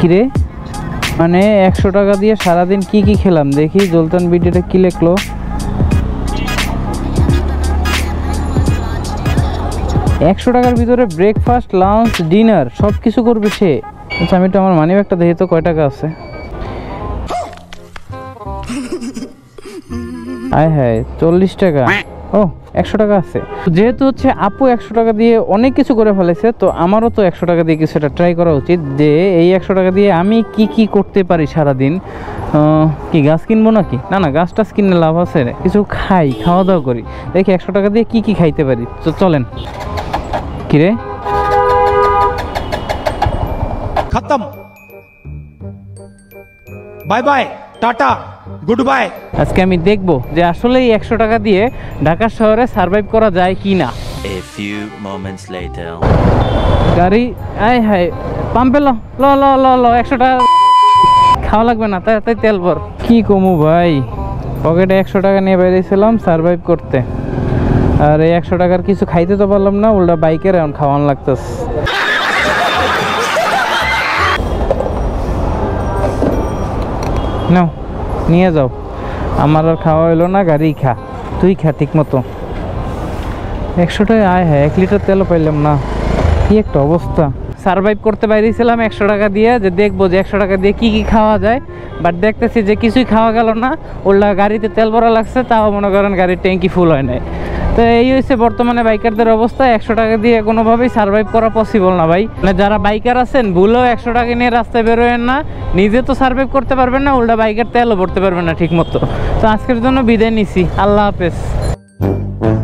কিরে মানে 100 টাকা দিয়ে সারাদিন কি কি খেলাম দেখি। জুলতান ভিডিওটা কি লিখলো, 100 টাকার ভিতরে ব্রেকফাস্ট লাঞ্চ ডিনার সব কিছু করবে সে। আচ্ছা আমি তো আমার মানি ব্যাগটা দেখি তো কয় টাকা আছে। আয় হ্যাঁ 40 টাকা, ও 100 টাকা আছে। যেহেতু হচ্ছে আপু 100 টাকা দিয়ে অনেক কিছু করে ফেলেছে, তো আমারও তো 100 টাকা দিয়ে কিছু একটা ট্রাই করা উচিত যে এই 100 টাকা দিয়ে আমি কি কি করতে পারি সারাদিন। কি গাছ কিনবো নাকি? না না, গাছ টাছ কিনলে লাভ আছে, কিছু খাই, খাওয়া দাওয়া করি, দেখি 100 টাকা দিয়ে কি কি খাইতে পারি। তো চলেন। কিরে খতম, bye bye, tata, good bye. আজকে আমি দেখবো যে আসলে এই 100 টাকা দিয়ে ঢাকা শহরে সার্ভাইভ করা যায় কি না। A few moments later. গাড়ি আয় হায় পাম্পে ল ল ল ল ল 100 টাকা খাওয়া লাগবে না, তাই তেল ভর। কি কমু ভাই, পকেটে 100 টাকা নিয়ে বেরিয়েছিলাম সার্ভাইভ করতে, আর এই 100 টাকার কিছু খাইতে তো পারলাম না, উল্টা বাইকের এখন খাওয়ান লাগতেছে। নাও নিয়ে যাও, আমার আর খাওয়া হইলো না, গাড়ি খা, তুই খা ঠিক মতো। 100 টাকা আয় হ্যাঁ 1 লিটার তেলও পাইলাম না, কি একটা অবস্থা। সার্ভাইভ করতে বাইরেছিলাম 100 টাকা দিয়ে, যে দেখবো যে 100 টাকা দিয়ে কি কি খাওয়া যায়, বাট দেখতেছি যে কিছুই খাওয়া গেল না, উল্টা গাড়িতে তেল ভরা লাগছে, তাও মনে করেন গাড়ির ট্যাঙ্কি ফুল হয় নাই। তো এই হচ্ছে বর্তমানে বাইকারদের অবস্থা। 100 টাকা দিয়ে কোনোভাবেই সার্ভাইভ করা পসিবল না ভাই। মানে যারা বাইকার আছেন ভুলেও 100 টাকা নিয়ে রাস্তায় বেরোয়েন না, নিজে তো সার্ভাইভ করতে পারবেন না, উল্টা বাইকের তেলও ভরতে পারবেন না ঠিক মতো। তো আজকের জন্য বিদায় নিছি, আল্লাহ হাফেজ।